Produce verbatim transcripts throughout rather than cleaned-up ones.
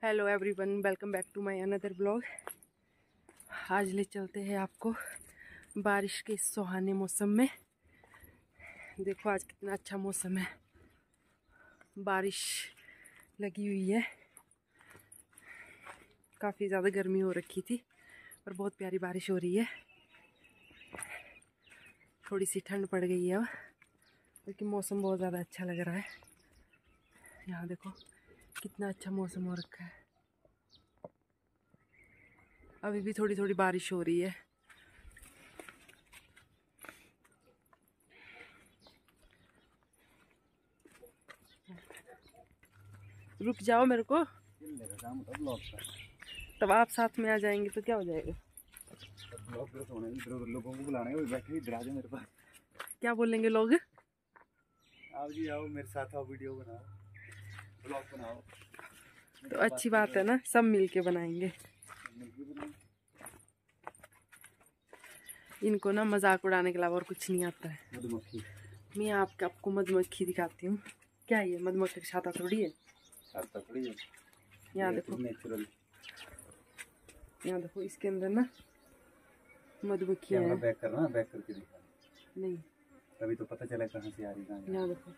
Hello everyone, welcome back to my another blog. आज ले चलते हैं आपको बारिश के सुहाने मौसम में। देखो आज कितना अच्छा मौसम है, बारिश लगी हुई है। काफ़ी ज़्यादा गर्मी हो रखी थी और बहुत प्यारी बारिश हो रही है। थोड़ी सी ठंड पड़ गई है अब, क्योंकि मौसम बहुत ज़्यादा अच्छा लग रहा है। यहाँ देखो कितना अच्छा मौसम हो रखा है। अभी भी थोड़ी थोड़ी बारिश हो रही है। रुक जाओ मेरे को, तब आप साथ में आ जाएंगे तो क्या हो जाएगा। लोगों को बुलाना है, बैठे इधर आ जाओ मेरे पास। क्या बोलेंगे लोग? आओ जी आओ, मेरे साथ आओ, वीडियो बनाओ, ब्लॉग बनाओ। तो अच्छी बात है ना, सब मिलके बनाएंगे। इनको ना मजाक उड़ाने के अलावा और कुछ नहीं आता है। मधुमक्खी, मैं आपके आपको मधुमक्खी दिखाती हूँ। क्या ये मधुमक्खी का छाता थोड़ी है। छाता थोड़ी है। यहाँ देखो, नेचुरल। यहाँ देखो इसके अंदर ना मधुमक्खी है। बैक करना, बैक करके दिखा। नहीं, तभी तो पता चला कहाँ से आ रही है। यहाँ देखो,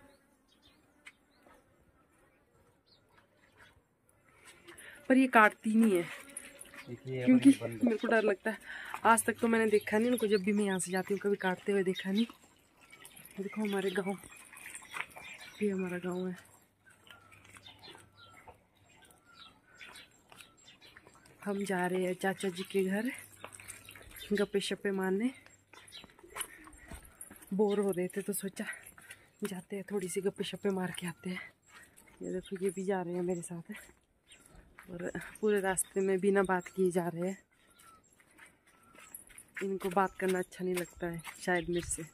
पर ये काटती नहीं है, क्योंकि मेरे को डर लगता है। आज तक तो मैंने देखा नहीं उनको, जब भी मैं यहाँ से जाती हूँ कभी काटते हुए देखा नहीं। देखो हमारे गांव, ये हमारा गांव है। हम जा रहे हैं चाचा जी के घर गप्पे शप्पे मारने। बोर हो रहे थे तो सोचा जाते हैं, थोड़ी सी गप्पे शप्पे मार के आते हैं। ये देखो ये भी जा रहे हैं मेरे साथ, और पूरे रास्ते में बिना बात किए जा रहे हैं। इनको बात करना अच्छा नहीं लगता है शायद मेरे से।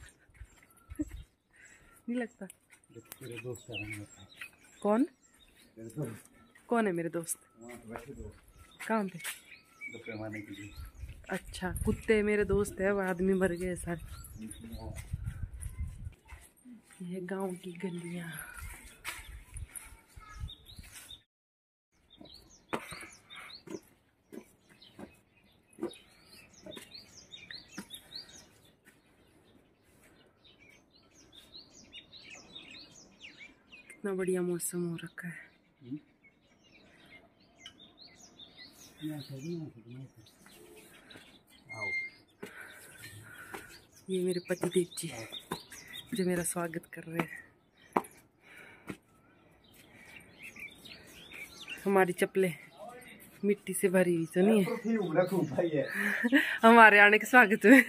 नहीं लगता? तेरे दोस्त है। कौन तेरे दोस्त कौन है? मेरे दोस्त कहाँ पे? गप्पे मारने के लिए। अच्छा, कुत्ते मेरे दोस्त है, वो आदमी मर गए सारे। ये गांव की गलियां। कितना बढ़िया मौसम हो रखा है। ये मेरे पति देव जी जो मेरा स्वागत कर रहे हैं। हमारी चप्पलें मिट्टी से भरी हुई तो नहीं है। हमारे आने के स्वागत में।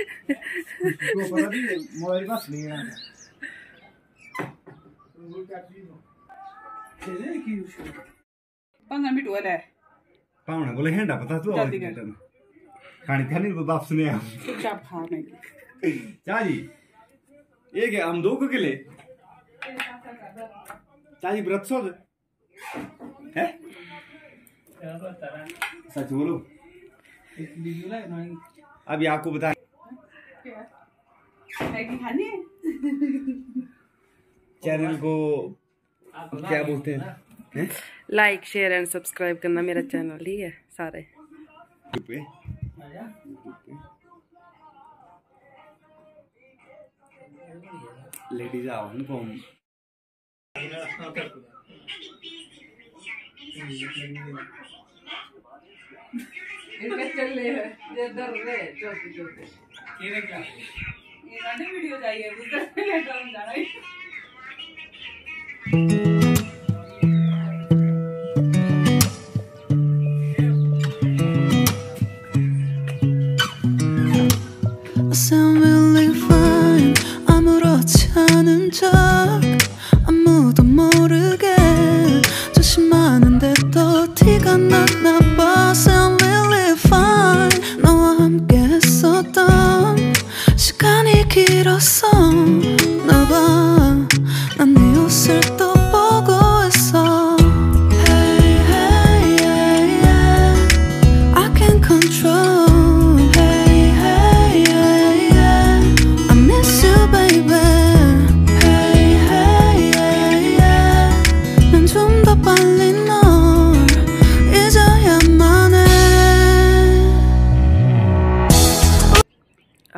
पंद्रह मिनट हुआ है। पावना बोले हैंडा पता तू आवाज देता खानी खानी बाप सुने हम चुपचाप खाने चाची। ये क्या हम दो को के लिए चाची व्रत सो है। सच बोलो, अभी आपको बता खानी चैनल को क्या बोलते हैं? लाइक शेयर एंड सब्सक्राइब करना मेरा चैनल, ठीक है सारे। लेडीज आओ उनको वीडियो चाहिए। sound really fine. 아무렇지 않은 척 아무도 모르게 조심하는데도 티가 났나 봐. Sound really fine. 너와 함께 했었던 시간이 길었어 나 봐. 난 네 옷을 또 봐.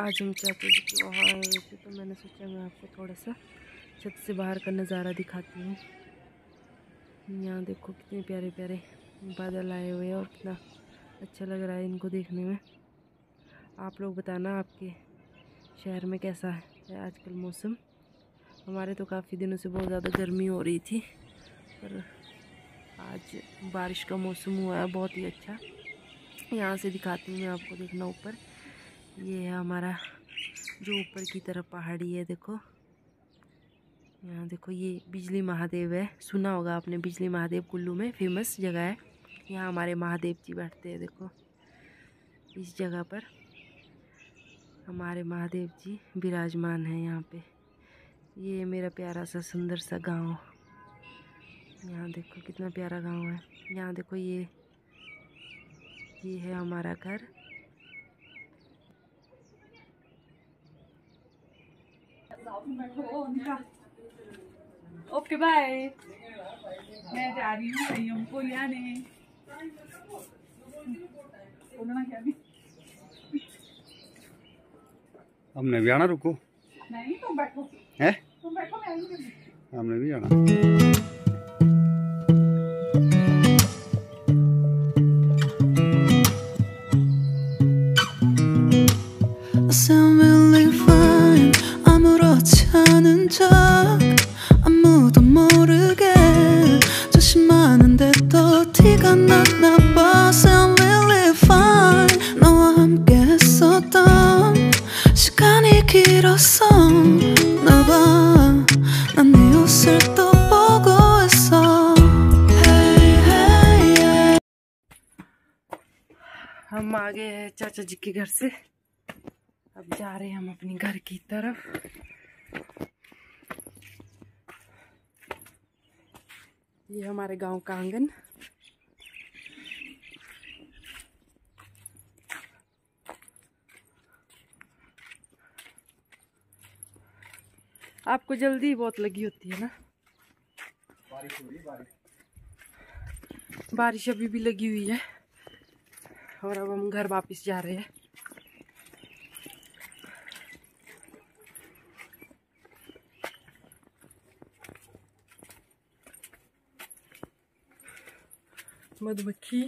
आज हम चाचा जी के वहाँ आए हुए थे, तो मैंने सोचा मैं आपको थोड़ा सा छत से बाहर का नज़ारा दिखाती हूँ। यहाँ देखो कितने प्यारे प्यारे बादल आए हुए हैं और कितना अच्छा लग रहा है इनको देखने में। आप लोग बताना आपके शहर में कैसा है आजकल मौसम। हमारे तो काफ़ी दिनों से बहुत ज़्यादा गर्मी हो रही थी, पर आज बारिश का मौसम हुआ है बहुत ही अच्छा। यहाँ से दिखाती हूँ मैं आपको, देखना ऊपर ये है हमारा जो ऊपर की तरफ पहाड़ी है। देखो यहाँ देखो ये बिजली महादेव है, सुना होगा आपने बिजली महादेव, कुल्लू में फेमस जगह है। यहाँ हमारे महादेव जी बैठते हैं। देखो इस जगह पर हमारे महादेव जी विराजमान हैं यहाँ पे। ये मेरा प्यारा सा सुंदर सा गांव। यहाँ देखो कितना प्यारा गांव है। यहाँ देखो ये ये है हमारा घर। Okay bye. मैं जा रही हूँ संयम को लाने। बोलना क्या भी? हमने भी आना, रुको। नहीं तुम बैठो। है? तुम बैठो, मैं आऊंगी। हमने भी आना। I sound really fine. 아무렇지 않은 척 아무도 모르게 조심하는데 또 티가 났나 봐. Sound really fine. 너와 함께 했었던 시간이 길었어 나봐. 난 네 옷을 또 보고 있어. Hey, hey, hey. हम आ गए हैं चाचा जी के घर से। अब जा रहे हैं हम अपने घर की तरफ। ये हमारे गांव का आंगन। आपको जल्दी बहुत लगी होती है ना? बारिश हो रही है, बारिश बारिश अभी भी लगी हुई है। और अब हम घर वापस जा रहे हैं। मधुमक्खी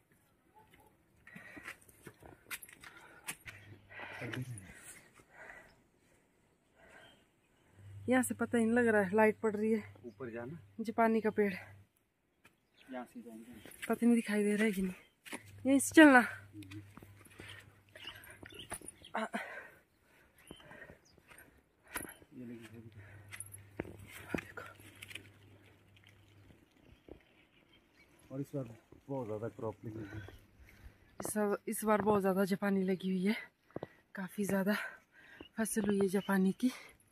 यहाँ से पता ही नहीं लग रहा है, लाइट पड़ रही है। ऊपर जाना, जापानी का पेड़ यहाँ से जाएंगे। पता नहीं दिखाई दे रहा है कि नहीं। यहीं से चलना। देखो और इस बार बहुत ज़्यादा क्रॉप लगी है। इस इस बार बहुत ज़्यादा जापानी लगी हुई है। काफ़ी ज़्यादा फसल हुई है जापानी की।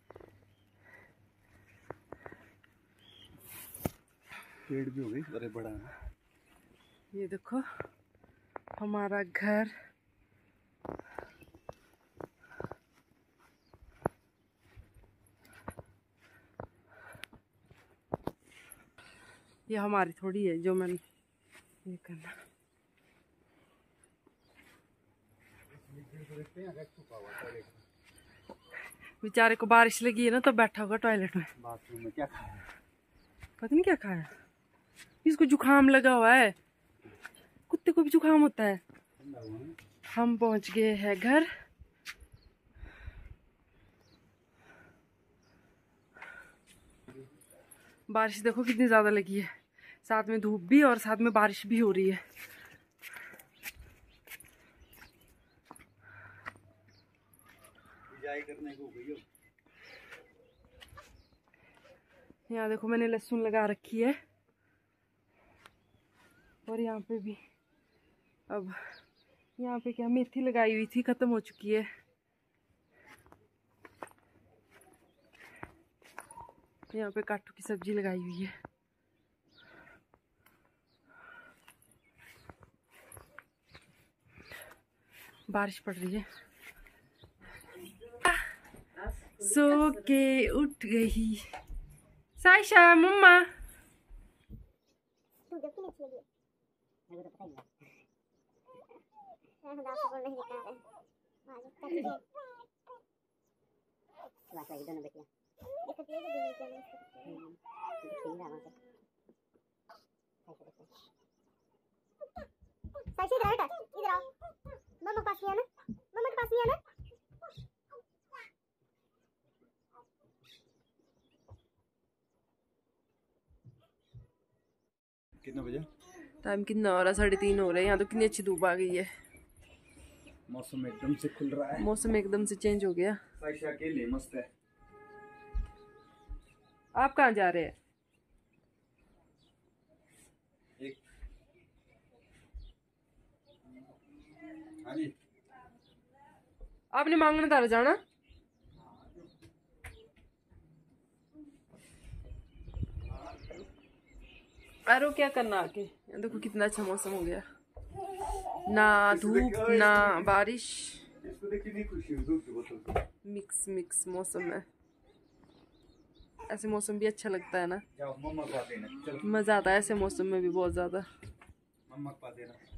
पेड़ भी हो गई, बड़े बड़ा है। ये देखो हमारा घर। ये हमारी थोड़ी है जो मैंने ये करना। बेचारे को बारिश लगी है ना, तो बैठा होगा टॉयलेट में। बाथरूम में क्या खाया? पता नहीं क्या खाया। इसको जुकाम लगा हुआ है। कुत्ते को भी जुकाम होता है। हम पहुंच गए हैं घर। बारिश देखो कितनी ज्यादा लगी है, साथ में धूप भी और साथ में बारिश भी हो रही है। करने को गई हो। यहाँ देखो मैंने लहसुन लगा रखी है और यहाँ पे भी। अब यहाँ पे क्या मेथी लगाई हुई थी, खत्म हो चुकी है। यहाँ पे काटू की सब्जी लगाई हुई है। बारिश पड़ रही है। सो के उठ गई साइशा मम्मा। बात है दोनों बेटियां साक्षी इधर बेटा इधर आओ मम्मा के पास ही है ना मम्मा के पास ही है ना कितना बजे? टाइम कितना हो रहा है? साढ़े तीन हो रहे हैं। यहाँ तो कितनी अच्छी धूप आ गई है। मौसम एकदम से खुल रहा है। मौसम एकदम से चेंज हो गया। साइशा अकेले मस्त है। आप कहाँ जा रहे हैं? एक हाँ जी आपने मांगना तारा जाना? अरे क्या करना आके। देखो कितना अच्छा मौसम हो गया, ना धूप ना बारिश, इसको देख कितनी खुशी हुई। धूप की बोतल मिक्स मिक्स मौसम है। ऐसे मौसम भी अच्छा लगता है ना। जाओ मम्मा को देना। चलो मजा आता है ऐसे मौसम में भी बहुत ज्यादा। मम्मा को देना।